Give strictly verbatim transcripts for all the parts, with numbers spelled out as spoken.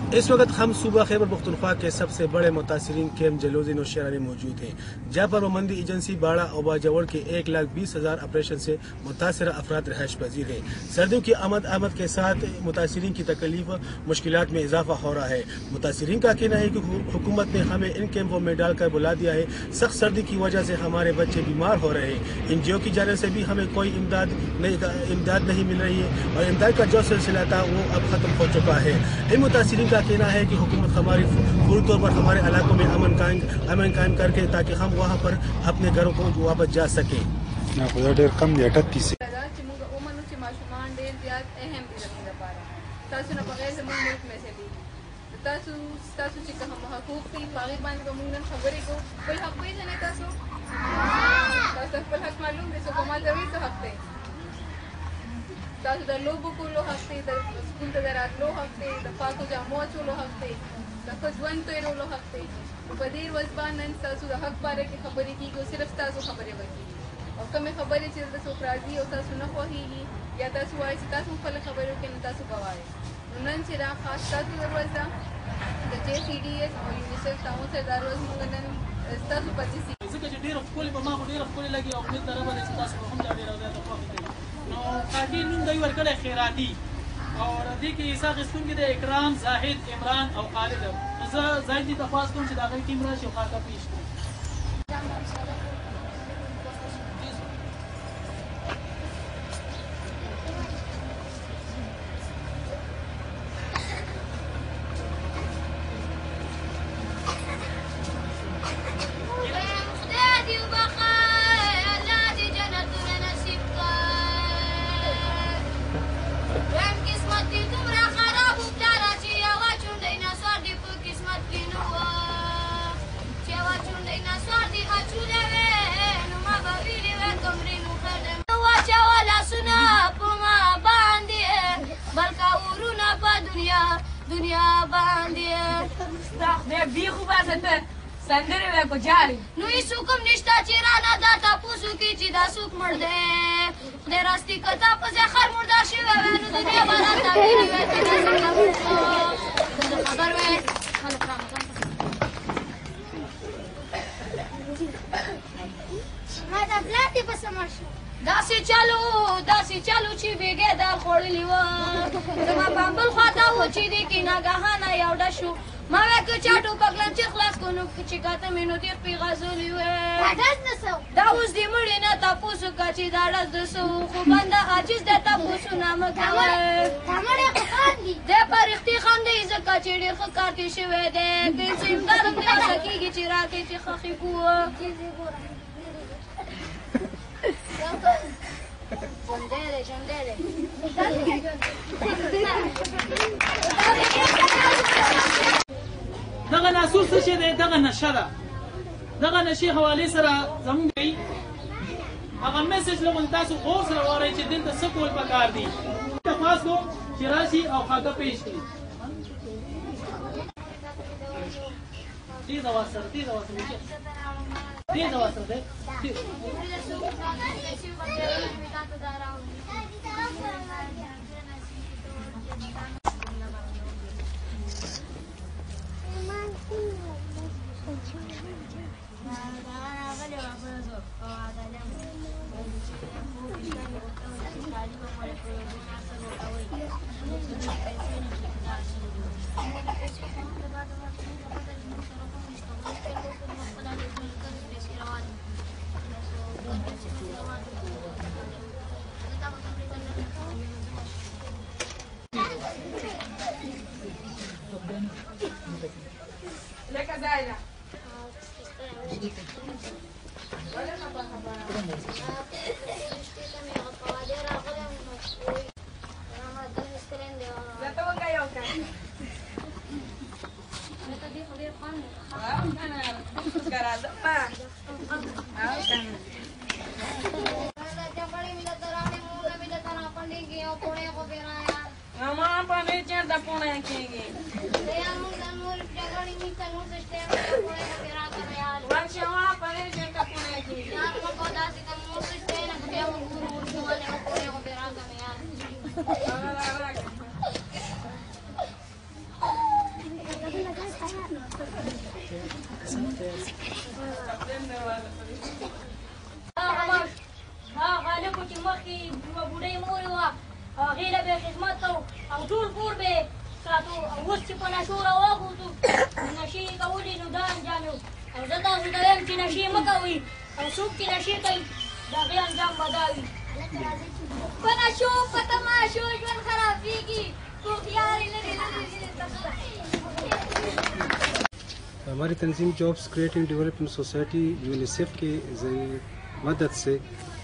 اس وقت ہم صوبہ خیبر پختونخوا کے سب سے بڑے متاثرین کیمپ جلوزی نوشیرہ میں موجود ہیں، جہاں پر پابندی ایجنسی باڑہ اور باجوڑ کے ایک لاکھ بیس ہزار آپریشن سے متاثرہ افراد رہائش پذیر ہیں۔ سردیوں کی آمد آمد کے ساتھ متاثرین کی تکلیف مشکلات میں اضافہ ہو رہا ہے۔ متاثرین کا کہنا ہے کہ حکومت نے ہمیں ان کیمپوں میں ڈال کر بلا دیا ہے۔ سخت سردی کی وجہ سے ہمارے بچے بیمار ہو رہے ہیں۔ این جی او کی جانب سے بھی ہمیں کوئی امداد نہیں امداد نہیں مل رہی ہے اور امداد کا جو سلسلہ تھا وہ اب ختم ہو چکا ہے۔ ان متاثرین کا کہنا ہے کہ حکومت ہماری پوری طور پر ہمارے علاقوں میں امن قائم امن قائم کر کے تاکہ ہم وہاں پر اپنے گھروں کو واپس جا سکیں۔ کم دی اٹھتیس تاسو نه بغیر زموږ ملک میں سے بھی تاسو تاسو چې کوم حقوق دي په هغې باندې به موږ نن خبرې کوو. خپل حق پېژنئ تاسو تاسو خپل حق معلوم دی څوک ماتوي څه حق دی. تاسو د لوبو کولو حق دی، د سکول ته د راتلو حق دی، د پاکو جامو اچولو حق دی، د ښه ژوند تېرولو حق دی. په دې ورځ باندې نن ستاسو د حق باره کې خبرې کېږي او صرف ستاسو خبرې به کېږي او کومې خبرې چې د څوک راځي او تاسو نه خوښېږي یا تاسو وایئ چې تاسو خپله خبرې وکړئ نو تاسو به وایئ. نو نن چې دا خاص ستاسو ورځ ده د J C D S O UNICEF تعاون سره دا ورځ موږ نن ستاسو په دې ځکه چې ډېره ښکلې په ما خو ډېره ښکلې لګي او امید لرم چې تاسو به هم دا ډېره زیاته خوښه کوي. نو کاټین نوم دوی ورکړی خیراتي او دې کې حصه اخیستونکي د اکرام، زاهد، عمران او خالد. زه زاهد دې درخواست کوم چې د هغوی ټیم راشي او خاکه پېښ کړي. دنیا باندې خدای بیخو باسه ته سندرې وایې په جارې نو هېڅ حکم نشته چې رانه دا تپوس وکړي چې دا څوک مړ دی. خدای راستي که تا پسې خر مردار شوی وی نو دنیا به راته ویلې وی ته داسې خبر وی خلک رامتن ما دا پلار دې په سمه شو داسې چلو داسې چلو چې بېګې دال خوړلي وه زما پامبل خواته و چې دې کې ناګهانه یو ډه شو ما وی که چا ټوپک لمچې خلاص کړو نو چې کاته مې نو تېغ پې غځولي وې دا اوس دې مړې نه تپوس وکړه چې دا ډز د څه و خو بنده عاجز دی تپوسونه مه کوئ دی په رښتې خاندئ ځکه چې ډېر ښه کار تېر شوی دی پنسو امداد هم دې هڅه کېږي چې راکړئ چې خښې کوو. Jondere, jondere. دغه ناسور څه شی دی؟ دغه نشه ده. دغه نشې حوالې سره زموږ دی هغه میسج لغون تاسو غور سره واورئ چې دلته څه کول پکار دي. درخواست کوم چې راشي او خاکه پېښ کړي. تیز اواز سره تیز اواز سره تیز اواز سره دی لکه زایده زته وکړه یو کار Mama, pane cerda pone kenge. Varshawa pane cerda pone kenge. غالبو چې مخکې یوه بوډۍ مور وه هغې له به خدمت کوو او ټول کور به یې ساتو او اوس چې په نشو راواخوتو نشې کولې نو دا انجام یو او زه تاسو ته وایم چې نشې مه کوئ او څوک چې نشې کوي د هغې انجام به دا وي په نشو په تماشو ژوند خرابېږي کوښیارې لرې لرې ہماری تنظیم jobs creating development society UNICEF کے مدد سے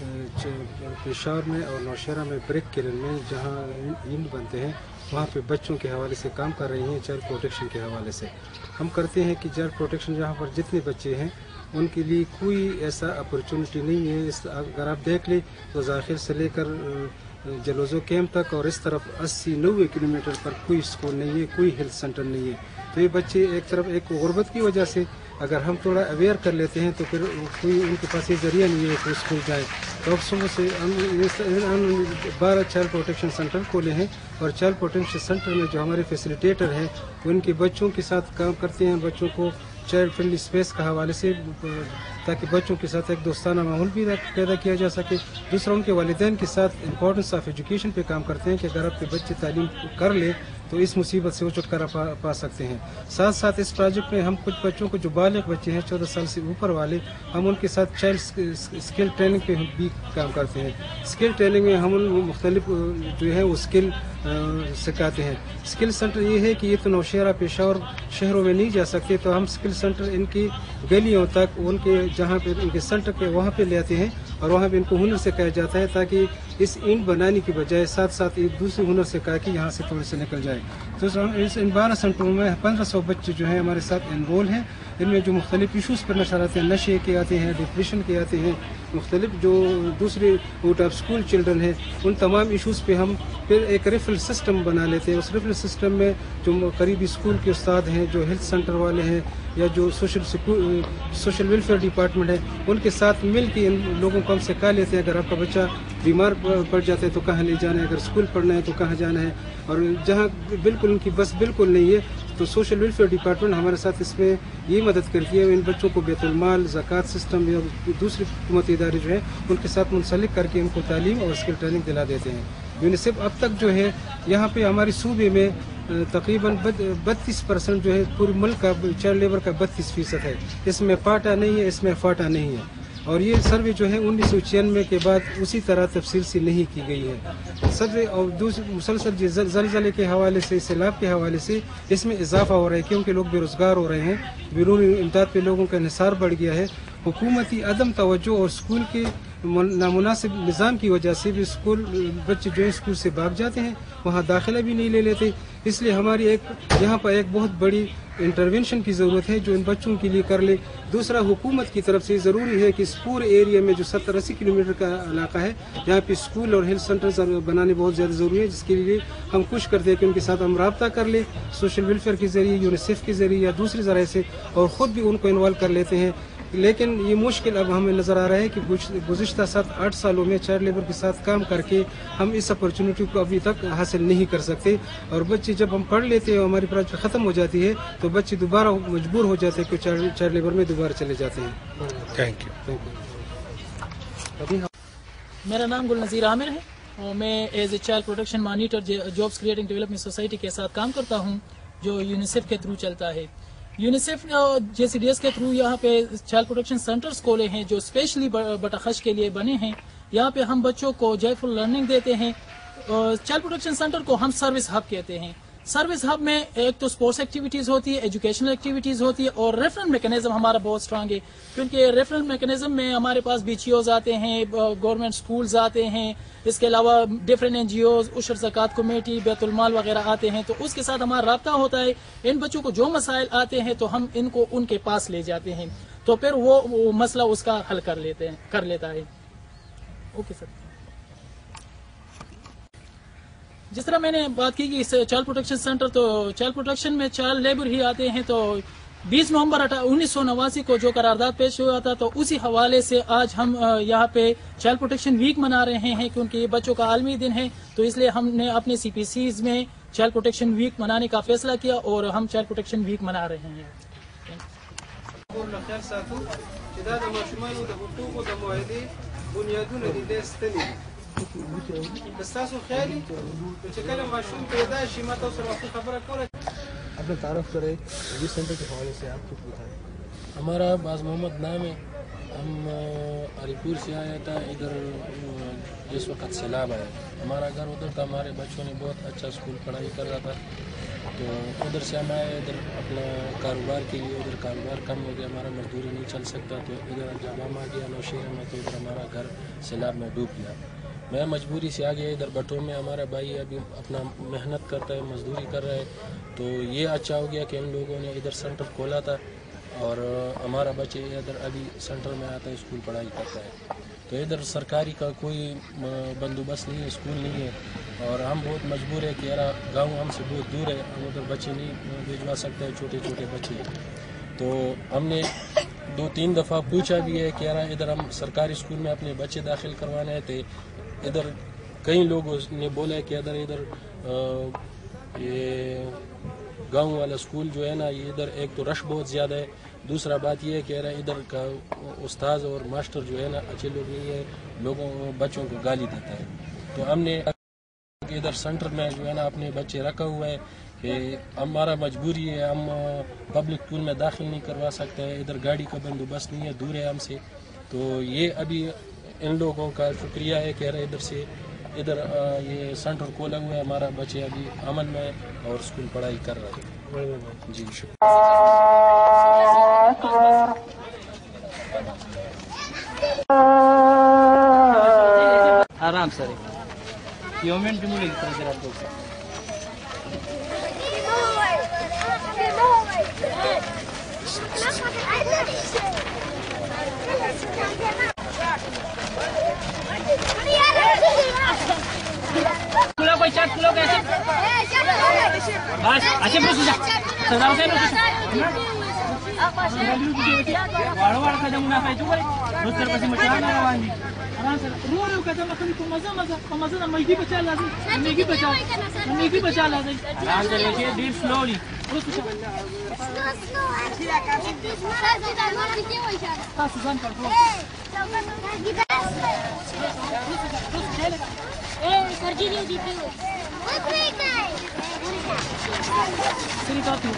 پشاور میں اور نوشہرہ میں بریک کلن میں جہاں اینٹ بنتے ہیں وہاں پہ بچوں کے حوالے سے کام کر رہی ہیں چائلڈ پروٹیکشن کے حوالے سے. ہم کرتے ہیں کہ چائلڈ پروٹیکشن جہاں پر جتنے بچے ہیں ان کے لیے کوئی ایسا اپرچونٹی نہیں ہے. اس اگر آپ دیکھ لیں تو ذاخر سے لے کر جلوزو کیمپ تک اور اس طرف اسی نوے کلو میٹر پر کوئی اسکول نہیں ہے, کوئی ہیلتھ سینٹر نہیں ہے. تو یہ بچے ایک طرف ایک غربت کی وجہ سے اگر ہم تھوڑا اویئر کر لیتے ہیں تو پھر کوئی ان کے پاس یہ ذریعہ نہیں ہے کہ اسکول جائے. تو اب صبح سے ہم بارہ چائلڈ پروٹیکشن سینٹر کھولے ہیں اور چائلڈ پروٹیکشن سینٹر میں جو ہمارے فیسیلیٹیٹر ہیں وہ ان کے بچوں کے ساتھ کام کرتے ہیں, بچوں کو چائلڈ فرینڈلی اسپیس کا حوالے سے تاکہ بچوں کے ساتھ ایک دوستانہ ماحول بھی پیدا کیا جا سکے. دوسرا ان کے والدین کے ساتھ امپورٹنس آف ایجوکیشن پہ کام کرتے ہیں کہ اگر آپ کے بچے تعلیم کر لیں تو اس مصیبت سے وہ چھٹکارا پا, پا سکتے ہیں. ساتھ ساتھ اس پروجیکٹ میں ہم کچھ بچوں کو جو بالغ بچے ہیں چودہ سال سے اوپر والے, ہم ان کے ساتھ چائلڈ اسکل ٹریننگ پہ بھی کام کرتے ہیں. اسکل ٹریننگ میں ہم ان مختلف جو ہے وہ اسکل سکھاتے ہیں. اسکل سینٹر یہ ہے کہ یہ تو نوشہرہ پشاور شہروں میں نہیں جا سکتے, تو ہم اسکل سینٹر ان کی گلیوں تک ان کے جہاں پہ ان کے سینٹر کے وہاں پہ لے آتے ہیں اور وہاں پہ ان کو ہنر سکھایا جاتا ہے تاکہ اس اینٹ بنانے کی بجائے ساتھ ساتھ ایک دوسرے ہنر سکھا کے یہاں سے تھوڑے سے نکل جائے. تو اس ان بارہ سینٹروں میں پندرہ سو بچے جو ہیں ہمارے ساتھ انرول ہیں. ان میں جو مختلف ایشوز پر نشر آتے ہیں, نشے کے آتے ہیں, ڈپریشن کے آتے ہیں, مختلف جو دوسرے آؤٹ آف اسکول چلڈرن ہیں, ان تمام ایشوز پہ ہم پھر ایک ریفرل سسٹم بنا لیتے ہیں. اس ریفرل سسٹم میں جو قریبی اسکول کے استاد ہیں, جو ہیلتھ سینٹر والے ہیں یا جو سوشل سوشل ویلفیئر ڈپارٹمنٹ ہے, ان کے ساتھ مل کے ان لوگوں کو ہم سکھا لیتے ہیں. اگر آپ کا بچہ بیمار پڑ جاتا ہے تو کہاں لے جانا ہے, اگر اسکول پڑھنا ہے تو کہاں جانا ہے, اور جہاں بالکل ان کی بس بالکل نہیں ہے تو سوشل ویلفیئر ڈپارٹمنٹ ہمارے ساتھ اس میں یہ مدد کرتی ہے. ان بچوں کو بیت المال, زکوٰۃ سسٹم یا دوسرے حکومتی ادارے جو ہیں ان کے ساتھ منسلک کر کے ان کو تعلیم اور اسکل ٹریننگ دلا دیتے ہیں. یونیسیف اب تک جو ہے یہاں پہ ہمارے صوبے میں تقریباً بتیس پرسنٹ جو ہے پورے ملک کا چائلڈ لیبر کا بتیس فیصد ہے. اس میں پاٹا نہیں ہے, اس میں فاٹا نہیں ہے. اور یہ سروے جو ہے انیس سو چھیانوے کے بعد اسی طرح تفصیل سے نہیں کی گئی ہے. سروے اور دوسرے مسلسل زلزلے کے حوالے سے, سیلاب کے حوالے سے اس میں اضافہ ہو رہا ہے کیونکہ لوگ بے روزگار ہو رہے ہیں, بیرونی امداد پہ لوگوں کا انحصار بڑھ گیا ہے. حکومتی عدم توجہ اور اسکول کے نامناسب نظام کی وجہ سے بھی اسکول بچے جو ہے اسکول سے بھاگ جاتے ہیں, وہاں داخلہ بھی نہیں لے لیتے. اس لیے ہماری ایک یہاں پر ایک بہت بڑی انٹرونشن کی ضرورت ہے جو ان بچوں کے لیے کر لے. دوسرا, حکومت کی طرف سے ضروری ہے کہ اس پورے ایریا میں جو ستر اسی کلو میٹر کا علاقہ ہے یہاں پہ اسکول اور ہیلتھ سینٹر بنانے بہت زیادہ ضروری ہے, جس کے لیے ہم کوشش کرتے ہیں کہ ان کے ساتھ ہم رابطہ کر لیں سوشل ویلفیئر کے ذریعے, یونیسیف کے ذریعے یا دوسرے ذرائع سے, اور خود بھی ان کو انوالو کر لیتے ہیں. لیکن یہ مشکل اب ہمیں نظر آ رہا ہے کہ گزشتہ سات آٹھ سالوں میں چائلڈ لیبر کے ساتھ کام کر کے ہم اس اپرچونٹی کو ابھی تک حاصل نہیں کر سکتے. اور بچے جب ہم پڑھ لیتے ہیں ہماری پروجیکٹ ختم ہو جاتی ہے تو بچے دوبارہ مجبور ہو جاتے ہیں کہ چائلڈ لیبر میں دوبارہ چلے جاتے ہیں. Thank you. میرا نام گل نذیر عامر ہے اور میں as a child protection monitor jobs creating development society کے ساتھ کام کرتا ہوں جو یونیسیف کے تھرو چلتا ہے. UNICEF J C D S کے تھرو یہاں پہ چائلڈ پروٹیکشن سینٹرز کھولے ہیں جو اسپیشلی بٹاخش کے لیے بنے ہیں. یہاں پہ ہم بچوں کو جوائے فل لرننگ دیتے ہیں. چائلڈ پروٹیکشن سینٹر کو ہم سروس ہب کہتے ہیں. سروس ہب میں ایک تو اسپورٹس ایکٹیویٹیز ہوتی ہے, ایجوکیشنل ایکٹیویٹیز ہوتی ہے, اور ریفرنل میکینزم ہمارا بہت اسٹرانگ ہے کیونکہ ریفرنل میکینزم میں ہمارے پاس بی چی اوز آتے ہیں, گورنمنٹ اسکولز آتے ہیں, اس کے علاوہ ڈفرینٹ این جی اوز, عشر زکوٰۃ کمیٹی, بیت المال وغیرہ آتے ہیں. تو اس کے ساتھ ہمارا رابطہ ہوتا ہے. ان بچوں کو جو مسائل آتے ہیں تو ہم ان کو ان کے پاس لے جاتے ہیں تو پھر وہ, وہ مسئلہ اس کا حل کر لیتے ہیں کر لیتا ہے. Okay sir. جس طرح میں نے بات کی کہ چائلڈ پروٹیکشن سینٹر, تو چائلڈ پروٹیکشن میں چائلڈ لیبر ہی آتے ہیں. تو بیس نومبر انیس سو نواسی کو جو قرارداد پیش ہوا تھا تو اسی حوالے سے آج ہم یہاں پہ چائلڈ پروٹیکشن ویک منا رہے ہیں کیونکہ یہ بچوں کا عالمی دن ہے. تو اس لیے ہم نے اپنے سی پی سیز میں چائلڈ پروٹیکشن ویک منانے کا فیصلہ کیا اور ہم چائلڈ پروٹیکشن ویک منا رہے ہیں. ټول له خیال ساتو چې دا د ماشومانو د حقوقو د معاهدې بنیادونه دي دا ستنې دي. که ستاسو خیال وي چې کله ماشوم پیدا شي ما تاسو سره واقعي خبره کوله. اپنا تعارف کریں سروس سینٹر کے حوالے سے آپ کچھ بتائیں. ہمارا باز محمد نام ہے. ہم علی پور سے آیا تھا. ادھر جس وقت سیلاب آیا ہمارا گھر ادھر تھا. ہمارے بچوں نے بہت اچھا اسکول پڑھائی کر رہا تھا تو ادھر سے ہم آئے ادھر اپنا کاروبار کے لیے. ادھر کاروبار کم ہو گیا, ہمارا مزدوری نہیں چل سکتا تو ادھر جب ہم آ گیا نوشیرہ میں تو ادھر ہمارا گھر سیلاب میں ڈوب گیا. میں مجبوری سے آ گیا ادھر بٹوں میں. ہمارا بھائی ابھی اپنا محنت کرتا ہے, مزدوری کر رہا ہے تو یہ اچھا ہو گیا کہ ہم لوگوں نے ادھر سینٹر کھولا تھا اور ہمارا بچے ادھر ابھی سینٹر میں آتا ہے, اسکول پڑھائی کرتا ہے. تو ادھر سرکاری کا کوئی بندوبست نہیں ہے, اسکول نہیں ہے اور ہم بہت مجبور ہے کہ یار گاؤں ہم سے بہت دور ہے, ہم ادھر بچے نہیں بھیجوا سکتے ہیں, چھوٹے چھوٹے بچے. تو ہم نے دو تین دفعہ پوچھا بھی ہے کہ یار ادھر ہم سرکاری اسکول میں اپنے بچے داخل کروانے تھے. ادھر کئی لوگوں نے بولا ہے کہ ادھر ادھر یہ گاؤں والا اسکول جو ہے نا یہ ادھر ایک تو رش بہت زیادہ ہے, دوسرا بات یہ ہے کہ ادھر کا استاذ اور ماسٹر جو ہے نا اچھے لوگ نہیں ہے, لوگوں بچوں کو گالی دیتا ہے. تو ہم نے ادھر سینٹر میں جو ہے نا اپنے بچے رکھا ہوا ہے کہ ہمارا مجبوری ہے, ہم پبلک اسکول میں داخل نہیں کروا سکتے ہیں, ادھر گاڑی کا بندوبست نہیں ہے, دور ہے ہم سے. تو یہ ابھی ان لوگوں کا شکریہ ہے کہ ادھر سے ادھر یہ سینٹر کھولا ہوا ہے, ہمارا بچے ابھی امن میں اور اسکول پڑھائی کر رہے ہیں. جی شکریہ. آرام سر یہ منٹ ملے گی طرح آپ کو کوئی چار کلو کیسے بس اچھے سزا سے واڑو واڑ کا منافع تو روز تر پسې مچان روان دي ارام سره رو رو کده مخني په مزه مزه په مزه د میګي بچا لازم میګي بچا میګي بچا لازم ارام سره کې ډیر سلولی روز څه تاسو ځان کنټرول اے سرجی دی دی پیو سری کاتی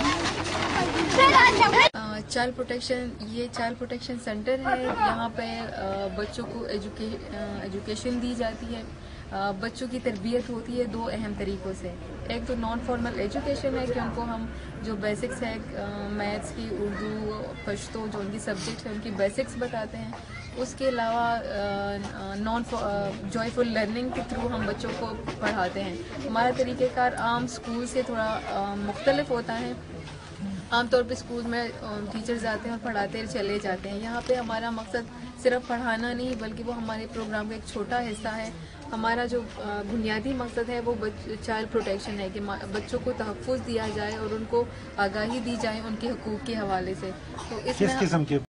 چائلڈ پروٹیکشن یہ چائلڈ پروٹیکشن سینٹر ہے. یہاں پہ بچوں کو ایجوکیشن دی جاتی ہے, بچوں کی تربیت ہوتی ہے دو اہم طریقوں سے. ایک تو نان فارمل ایجوکیشن ہے کہ ان کو ہم جو بیسکس ہے میتھس کی, اردو, پشتو جو ان کی سبجیکٹ ہے ان کی بیسکس بتاتے ہیں. اس کے علاوہ نان جوائے فل لرننگ کے تھرو ہم بچوں کو پڑھاتے ہیں. ہمارا طریقہ کار عام اسکول سے تھوڑا مختلف ہوتا ہے. عام طور پہ اسکول میں ٹیچرز آتے ہیں اور پڑھاتے چلے جاتے ہیں. یہاں پہ ہمارا مقصد صرف پڑھانا نہیں بلکہ وہ ہمارے پروگرام کا ایک چھوٹا حصہ ہے. ہمارا جو بنیادی مقصد ہے وہ چائلڈ پروٹیکشن ہے کہ بچوں کو تحفظ دیا جائے اور ان کو آگاہی دی جائے ان کے حقوق کے حوالے سے. تو اس میں